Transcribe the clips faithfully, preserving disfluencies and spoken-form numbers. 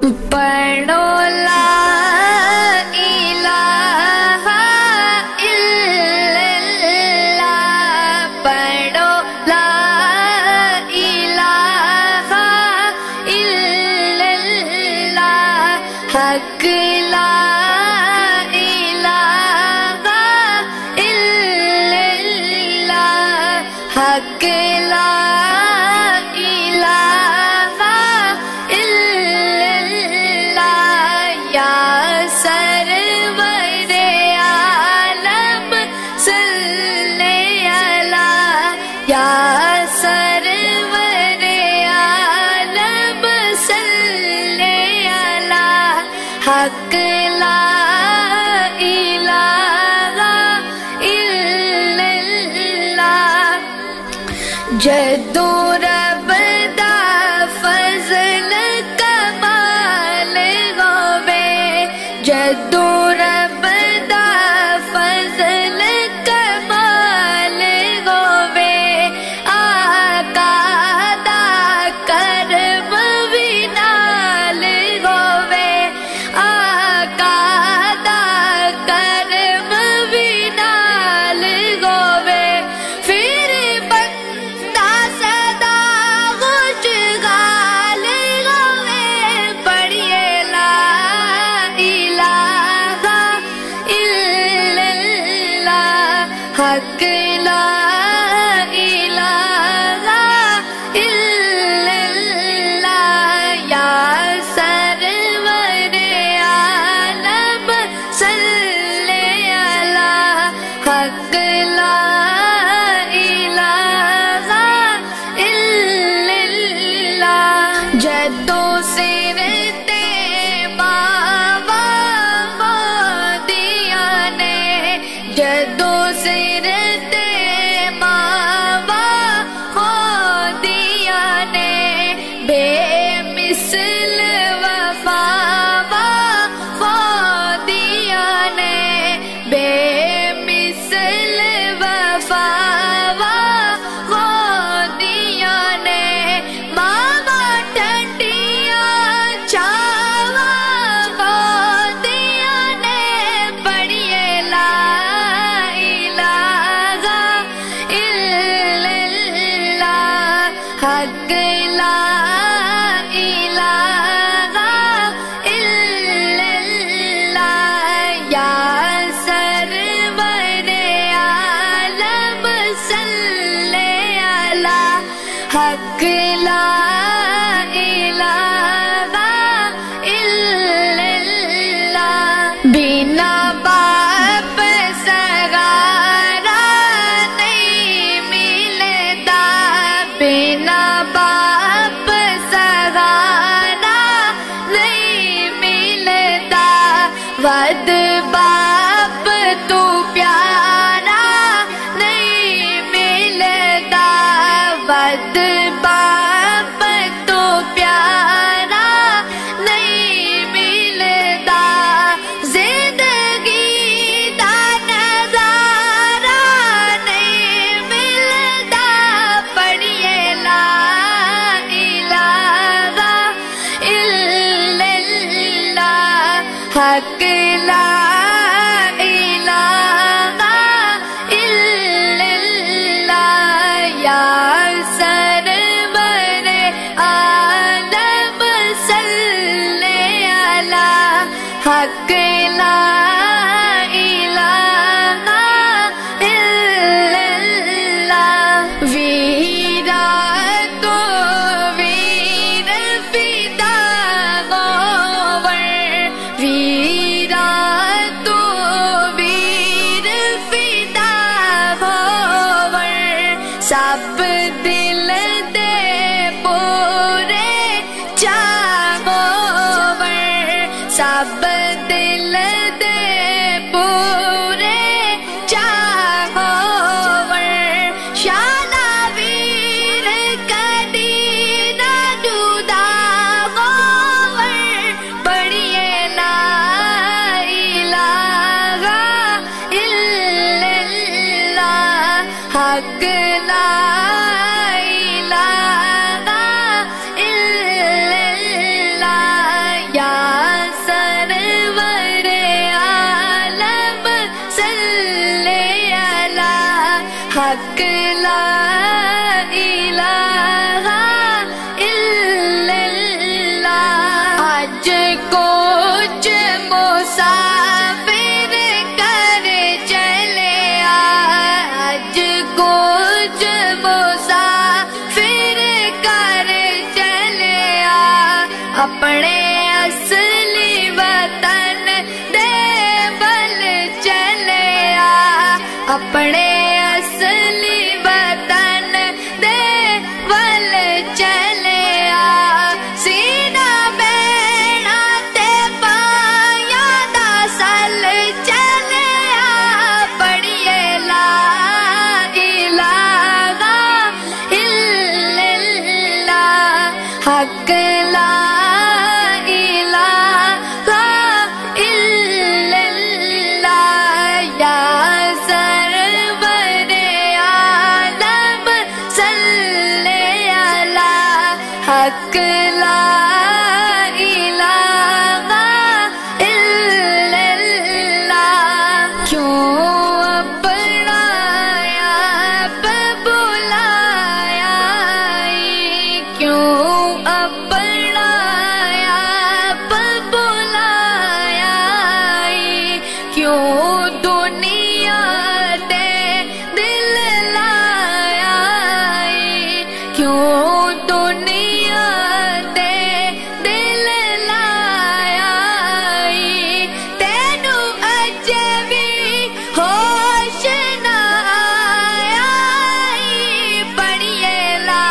پڑھو لا الہ الا اللہ، پڑھو لا الہ الا اللہ، حق لا الہ الا اللہ، حق لا حق لا الہ الا اللہ، جدو رب دا فضل کمال ہووے، جدو رب دا فضل کمال ہووے، آقا دا کرم وی نال ہووے، آقا دا کرم وی نال ہووے، پھر بندہ سدا خوشحال ہووے، پڑھیے لا الہ الا اللہ، حق لا الہ الا اللہ، یا سرور عالم صلی علی حق لا الہ الا اللہ، جدو سر تے باوا مودیاں نے، جدو سر تے باوا مودیاں نے، بے مثل وفا مودیاں نے، بے مثل وفا مودیاں نے، ماما ٹھنڈیاں چھاوا مودیاں نے، پڑھیے لا الہ الا اللہ، حق لا الہ الا اللہ، یا سرور عالم صلی علی حق لا الہ الا اللہ، بنا باپ سگارا نہیں ملتا، بنا باپ سگارا نہیں ملتا، ود باپ تو پیارا نہیں ملتا، ود باپ تو پیارا نہیں ملتا، زندگی دا نظارہ نہیں ملتا، پڑھیے لا الہ الا اللہ، حق لا الہ الا اللہ، یا سرور عالم صلی علی حق لا الہ الا اللہ، ویرا تو ویر فدا گوور، ویرا تو ویر فدا گوور، سب دل دے پورے چاہور، سب دل دے پورے چاہور، شالا ویر کدی نہ جدا گوور، پڑھیے لا الہ الا اللہ، حق لا الہ الا اللہ، یا اپنے اصلی وطن دے ول چلیا سینہ بینا تے پایا دا سل چلیا پڑھیے لا الہ الا اللہ حق لا الہ الا اللہ یا سرور عالم صلی علی حق لا الہ الا اللہ کیوں اپنا آپ بلایا کیوں اپنا آپ بلایا کیوں دنیا دے دل لایا کیوں دنیا دے دل لایا تینوں اجے بھی ہوش نہ آیا پڑھیے لا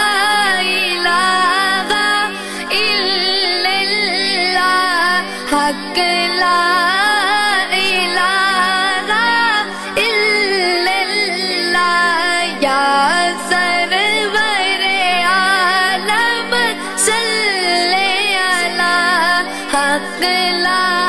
الہ الا اللہ حق لا الہ الا اللہ یا سرور عالم صلی علی حق لا